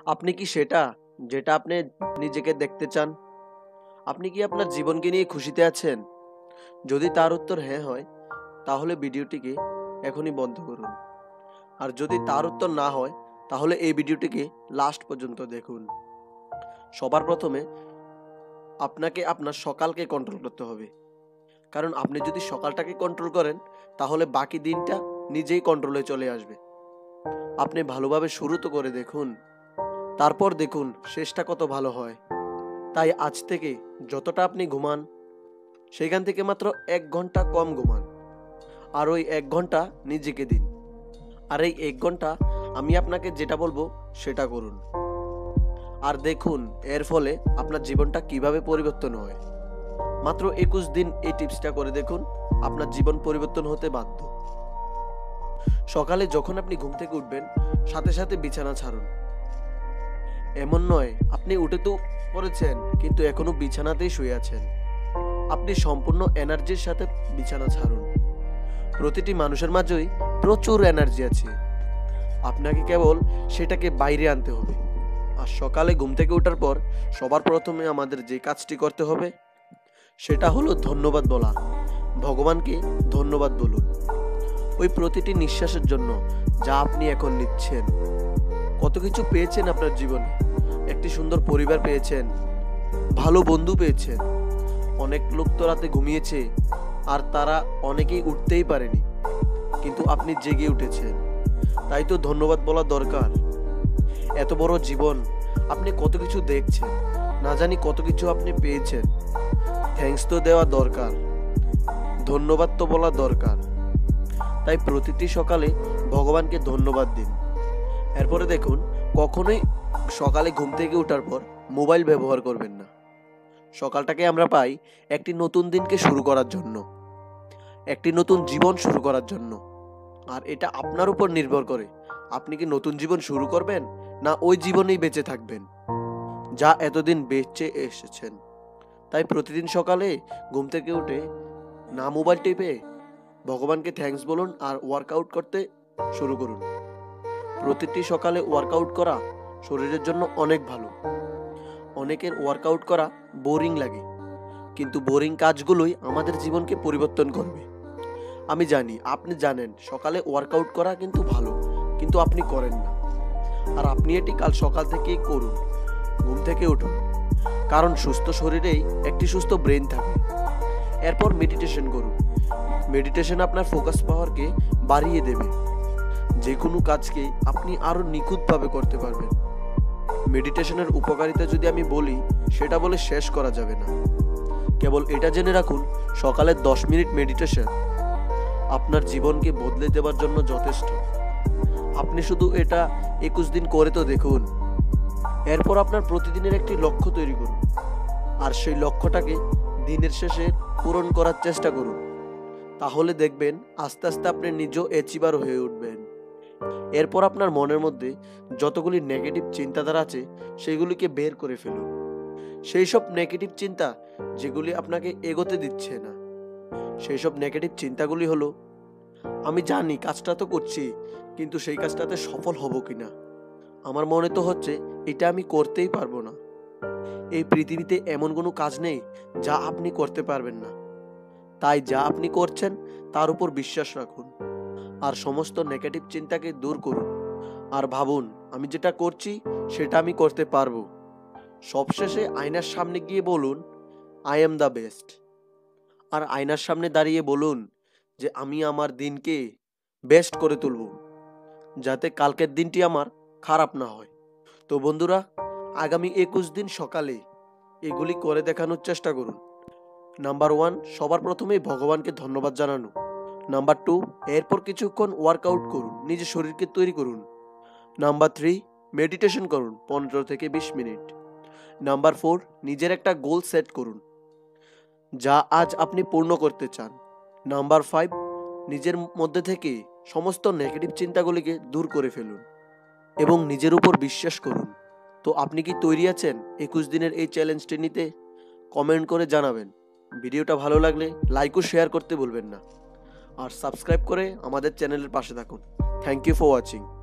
আপনি কি সেটা যেটা আপনি নিজেকে দেখতে চান? আপনি কি আপনার জীবনকে নিয়ে খুশিতে আছেন? যদি তার উত্তর হ্যাঁ হয়, তাহলে ভিডিওটিকে এখনই বন্ধ করুন। আর যদি তার উত্তর না হয়, তাহলে এই ভিডিওটিকে লাস্ট পর্যন্ত দেখুন। সবার প্রথমে আপনাকে আপনার সকালকে কন্ট্রোল করতে হবে। কারণ আপনি যদি সকালটাকে কন্ট্রোল করেন, তাহলে বাকি দিনটা নিজেই কন্ট্রোলে চলে আসবে। আপনি ভালোভাবে শুরু তো করে দেখুন, তারপর দেখুন শেষটা কত ভালো হয়। তাই আজ থেকে যতটা আপনি ঘুমান, সেখান থেকে মাত্র 1 ঘন্টা কম ঘুমান। আর ওই 1 ঘন্টা নিজেকে দিন। আর এই 1 ঘন্টা আমি আপনাকে যেটা বলবো সেটা করুন। আর দেখুন এর ফলে আপনার জীবনটা কিভাবে পরিবর্তন হয়। মাত্র 21 দিন এই টিপসটা করে দেখুন, আপনার জীবন পরিবর্তন হতে বাধ্য। সকালে যখন আপনি ঘুম থেকে উঠবেন, সাথে সাথে বিছানা ছাড়ুন। এমন নয় আপনি উঠে তো পড়েছেন কিন্তু এখনো বিছানাতেই শুয়ে আছেন। আপনি সম্পূর্ণ এনার্জির সাথে বিছানা ছাড়ুন। প্রতিটি মানুষের মাঝেই প্রচুর এনার্জি আছে, আপনাকে কেবল সেটাকে বাইরে আনতে হবে। আর সকালে ঘুম থেকে ওঠার পর সবার প্রথমে আমাদের যে কাজটি করতে হবে সেটা হলো ধন্যবাদ বলা। ভগবানকে ধন্যবাদ বলুন ওই প্রতিটি নিঃশ্বাসের জন্য যা আপনি এখন নিচ্ছেন। কত কিছু পেয়েছেন আপনার জীবনে, একটি সুন্দর পরিবার পেয়েছেন, ভালো বন্ধু পেয়েছেন, অনেক লোক তো রাতে ঘুমিয়েছে আর তারা অনেকেই উঠতেই পারেনি, কিন্তু আপনি জেগে উঠেছেন। তাই তো ধন্যবাদ বলা দরকার। এত বড় জীবন, আপনি কত কিছু দেখছেন, না জানি কত কিছু আপনি পেয়েছেন। থ্যাঙ্কস তো দেওয়া দরকার, ধন্যবাদ তো বলা দরকার। তাই প্রতিটি সকালে ভগবানকে ধন্যবাদ দিন। এরপরে দেখুন, কখনোই সকালে ঘুম থেকে ওঠার পর মোবাইল ব্যবহার করবেন না। সকালটাকে আমরা পাই একটি নতুন দিনকে শুরু করার জন্য, একটি নতুন জীবন শুরু করার জন্য। আর এটা আপনার উপর নির্ভর করে, আপনি কি নতুন জীবন শুরু করবেন না ওই জীবনেই বেঁচে থাকবেন যা এতদিন বেঁচে এসেছেন। তাই প্রতিদিন সকালে ঘুম থেকে উঠে না মোবাইল টিপে ভগবানকে থ্যাঙ্কস বলুন আর ওয়ার্কআউট করতে শুরু করুন। প্রতিটি সকালে ওয়ার্কআউট করা শরীরের জন্য অনেক ভালো। অনেকের ওয়ার্কআউট করা বোরিং লাগে, কিন্তু বোরিং কাজগুলোই আমাদের জীবনকে পরিবর্তন করবে। আমি জানি আপনি জানেন সকালে ওয়ার্কআউট করা কিন্তু ভালো, কিন্তু আপনি করেন না। আর আপনি এটি কাল সকাল থেকেই করুন, ঘুম থেকে উঠুন। কারণ সুস্থ শরীরেই একটি সুস্থ ব্রেন থাকে। এরপর মেডিটেশন করুন। মেডিটেশন আপনার ফোকাস পাওয়ারকে বাড়িয়ে দেবে। যে কোনো কাজকে আপনি আরো নিখুঁতভাবে করতে পারবেন। মেডিটেশনের উপকারিতা যদি আমি বলি, সেটা বলে শেষ করা যাবে না। কেবল এটা জেনে রাখুন, সকালে 10 মিনিট মেডিটেশন আপনার জীবনকে বদলে দেওয়ার জন্য যথেষ্ট। আপনি শুধু এটা 21 দিন করে তো দেখুন। এরপর আপনার প্রতিদিনের একটি লক্ষ্য তৈরি করুন, আর সেই লক্ষ্যটাকে দিনের শেষে পূরণ করার চেষ্টা করুন। তাহলে দেখবেন আস্তে আস্তে আপনি নিজেও অ্যাচিভার হয়ে উঠবেন। এরপর আপনার মনের মধ্যে যতগুলি নেগেটিভ চিন্তাধারা আছে সেগুলিকে বের করে ফেলুন। সেই সব নেগেটিভ চিন্তা যেগুলি আপনাকে এগোতে দিচ্ছে না, সেই সব নেগেটিভ চিন্তাগুলি হলো, আমি জানি কাজটা তো করছি কিন্তু সেই কাজটাতে সফল হব কিনা, আমার মনে তো হচ্ছে এটা আমি করতেই পারবো না। এই পৃথিবীতে এমন কোনো কাজ নেই যা আপনি করতে পারবেন না। তাই যা আপনি করছেন তার উপর বিশ্বাস রাখুন আর সমস্ত নেগেটিভ চিন্তাকে দূর করুন। আর ভাবুন, আমি যেটা করছি সেটা আমি করতে পারবো। সবশেষে আয়নার সামনে গিয়ে বলুন, আই এম দ্য বেস্ট। আর আয়নার সামনে দাঁড়িয়ে বলুন যে আমি আমার দিনকে বেস্ট করে তুলব, যাতে কালকের দিনটি আমার খারাপ না হয়। তো বন্ধুরা, আগামী 21 দিন সকালে এগুলি করে দেখানোর চেষ্টা করুন। নাম্বার 1, সবার প্রথমেই ভগবানকে ধন্যবাদ জানানো। নাম্বার 2, এরপর কিছুক্ষণ ওয়ার্কআউট করুন, নিজের শরীরকে তৈরি করুন। নাম্বার 3, মেডিটেশন করুন 15 থেকে 20 মিনিট। নাম্বার 4, নিজের একটা গোল সেট করুন যা আজ আপনি পূর্ণ করতে চান। নাম্বার 5, নিজের মধ্যে থেকে সমস্ত নেগেটিভ চিন্তাগুলিকে দূর করে ফেলুন এবং নিজের উপর বিশ্বাস করুন। তো আপনি কি তৈরি আছেন 21 দিনের এই চ্যালেঞ্জটি নিতে? কমেন্ট করে জানাবেন। ভিডিওটা ভালো লাগলে লাইক ও শেয়ার করতে ভুলবেন না। আর সাবস্ক্রাইব করে আমাদের চ্যানেলের পাশে থাকুন। Thank you for watching.